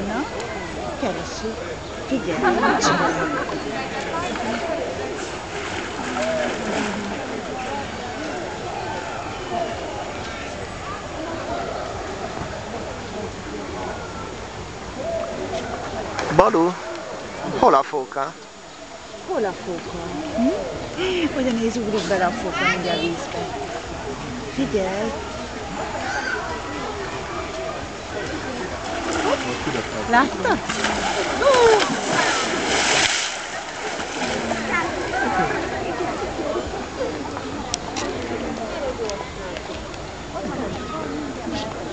Na, keressük. Figyelj, mit csinálunk. Balú, hol a fóka? Hol a fóka? Hogyan néz, ugrik bele a fóka mindjárt a vízbe. Figyelj! Láttad?